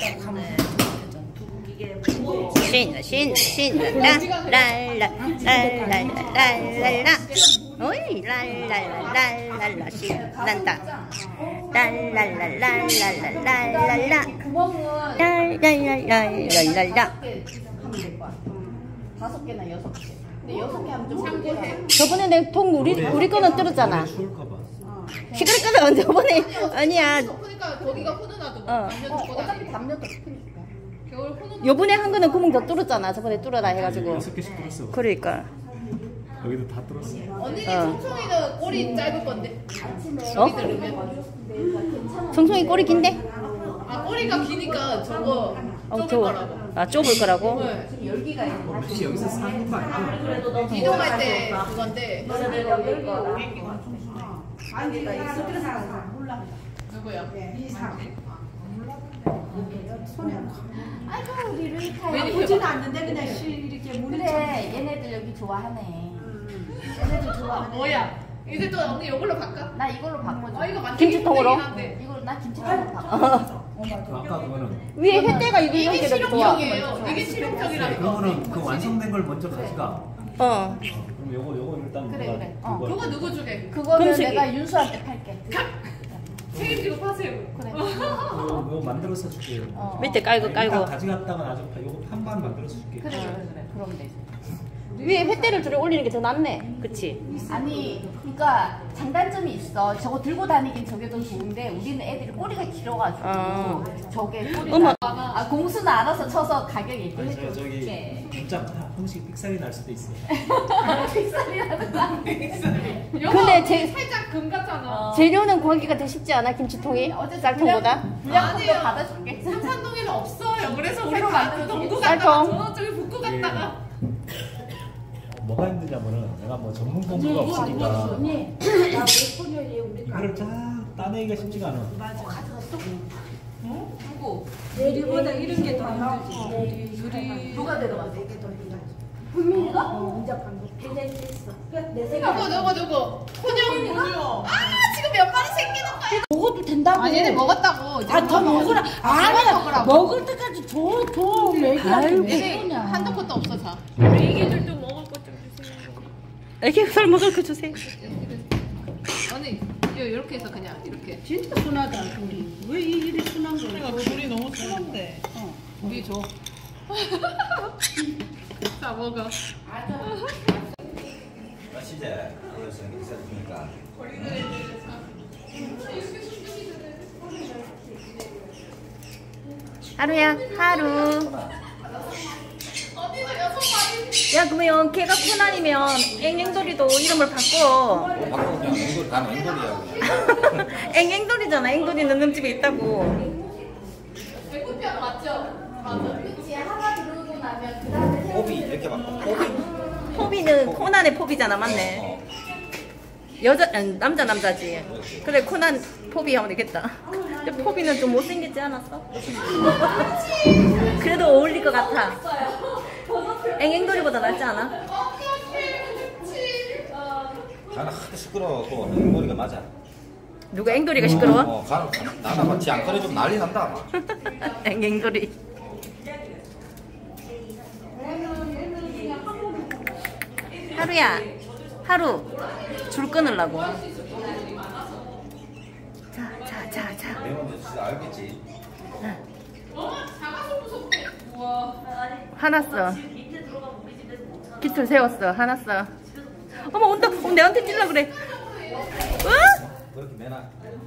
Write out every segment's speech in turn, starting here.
랄랄랄랄랄랄랄랄라 오이 랄랄랄랄랄라 신난다 랄랄랄랄랄랄랄라 랄랄랄랄랄랄라 5개나 6개. 근데 6개 하면 좀 참고해. 저번에 내 통 우리 거는 뚫었잖아. 시끄럽거든. 저번에 아니야. 그러니까 거기가 훈훈하더만. 어차피 담요도 필요해. 겨울 훈훈. 요번에 한 거는 구멍 더 뚫었잖아. 저번에 뚫어라 해가지고. 6개씩 뚫었어. 그러니까. 여기도 다 뚫었어. 언니는 청송이는 꼬리 짧을 건데. 어? 청송이 꼬리 긴데? 아 꼬리가 기니까 저거 좁을 거라고. 아 좁을 거라고? 네. 열기가 있는 혹시 여기서 사는 거 아니고? 이동할 때 그건데. 누구야? 아이고 우리 루이카야. 보지는 않는데 그냥 이렇게 그래 얘네들 여기 좋아하네. 얘네들 좋아하네. 뭐야? 이제 또 언니 이걸로 바꿔? 나 이걸로 바꿔줘. 이거 만들기 김치통으로? 힘들긴 한데. 이걸 나 김치통으로 바꿔. 아까 그거는 위에 햇대가 이게 이렇게 좋아. 실용적이에요. 이게 실용적이라니까. 그거는 그 완성된 걸 먼저 가져가. 어. 그럼 요거 일단 그래, 누가 그래. 그거 누구 주게? 그거는 금식이. 내가 윤수한테 팔게. 책임지고 파세요. 그래. 요거 만들어서 줄게. 밑에 깔고 일단 가져갔다가 나중에 요거 판만 만들어서 줄게. 그래. 그러면 되지. 위에 햇대를 둘이 올리는 게 더 낫네. 그치? 아니, 그러니까 장단점이 있어. 저거 들고 다니긴 저게 더 좋은데 우리는 애들이 꼬리가 길어가지고 저게 꼬리가 공수는 알아서 쳐서 가격 얘기해줘. 저기 진짜 형식 삑살이 날 수도 있어. 빅살이 나는 거 아니야? 근데 살짝 금 같잖아. 재료는 구하기가 더 쉽지 않아? 김치통이? 쌀통보다? 분량품도 받아줄게. 삼산동에는 없어요. 그래서 우리 새로 다 만들어주기. 동구 쌀통. 갔다가 저쪽에 북구 갔다가. 뭐가 힘드냐면은 내가 뭐 전문 공부가 없으니까 이거를 쫙 따내기가 쉽지가 않아. 누구? 내리보다 이런 게 더 힘들지. 누가 데려갔어? 분명히가? 이제 방금 해냈어. 내 생각. 누구? 혼영. 아 지금 몇 마리 생기는 거야? 먹어도 된다고. 아 얘네 먹었다고. 더 먹으라. 그만 먹으라고. 먹을 때까지 줘. 애기한테 얘네 왜 그러냐. 한도 것도 없어 자. 애기들도 먹을 것 좀 주세요. 애기가 먹을 거 주세요. 언니 이렇게 해서 그냥 이렇게. 진짜 순하다, 우리. 왜 이리 순한 거야? 그러니까 굴이 너무 순한데. 우리 줘. 자 먹어. 시제 그래서 있었으니까 하루야, 하루. 야, 그러면 걔가 코난이면 앵앵돌이도 이름을 바꿔. 바꾸고 그냥 앵돌 난 앵돌이야. 앵앵돌이잖아. 앵돌이는 능집에 있다고. 배꼽뼈 맞죠? 그치, 하나 들어오고 나면 그 다음에 호비 이렇게 바꿔. 호비. 포비는 코난의 포비잖아. 맞네. 남자지. 그래, 코난 포비 하면 되겠다. 근데 포비는 좀 못생겼지 않았어? 그래도 어울릴 것 같아. 앵앵돌이보다 낫지 않아? 나는 하도 시끄러워갖고 앵돌이가 맞아. 누가 앵돌이가 시끄러워? 나나 같이 안 꺼내주면 난리 난다 막. 앵앵돌이. 하루야, 하루 줄 끊으려고. 자. 내가 진짜 알겠지. 화났어. 깃을 세웠어. 화났어. 어머 온다. 내한테 찔러 그래. 어? 그렇게 내놔.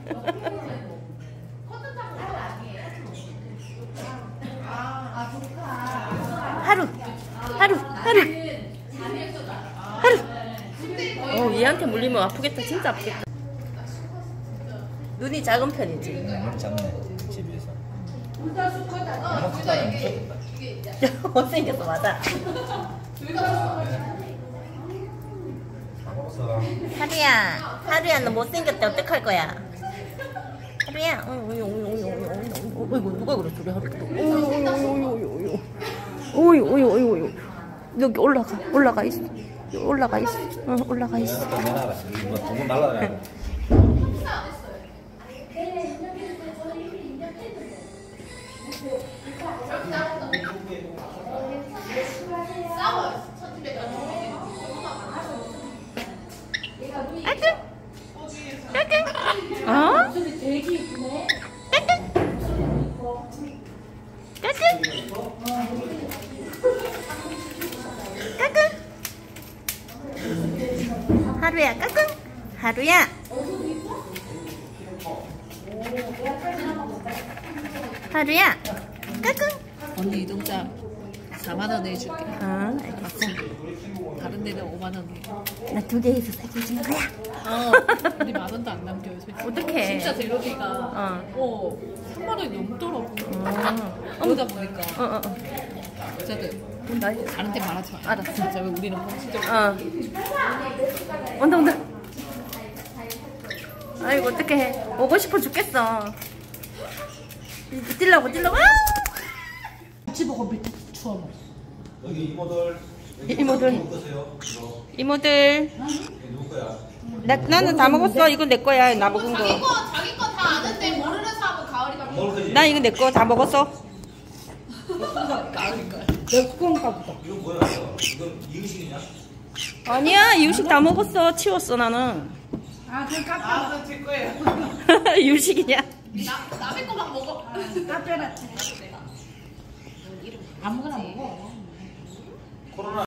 하루. 얘한테 물리면 아프겠다. 진짜 아프겠다. 눈이 작은 편이지. 눈이 작네 집에서. 못생겼어. 맞아. 하루야 너 못생겼대. 어떡할 거야? 하루야. 어이구 누가 그래 소리 하루. 오유. 여기 올라가 있어. 올라가 있어. 내놔라. 이거 돈 날라가야. 어? 하루야, 까꿍. 하루야. 하루야, 까꿍. 언니 이 동작 4만 원 해줄게. 어, 알겠어. 다른 데는 5만 원 해. 나 2개에서 사귀어주는 거야. 우리 만 원도 안 남겨요, 솔직히. 어떡해. 진짜 재료비가 3만 원이 넘더라고. 그러다 보니까 여자들 나 다른 데 말하지 마. 알았어. 진짜 왜 우리는 공식적으로. 온다. 아이고 어떡해. 오고 싶어 죽겠어. 뛰려고. 집어가 밑에 추워 먹어. 여기 이모들. 이모들. 먹으세요. 이거. 이모들. 누구 거야? 나는 다 먹었어. 이건 내 거야. 나 먹은 거. 자기 거 다 아는데 모르는 사람은 가을이가 먹을 거지? 나 이거 내 거 다 먹었어. 이거 뭐야? 이건 이유식이냐? 아니야. 이유식 다 먹었어. 치웠어 나는. 그건 제 거예요. 이유식이냐? 남의 거만 먹어. 코로나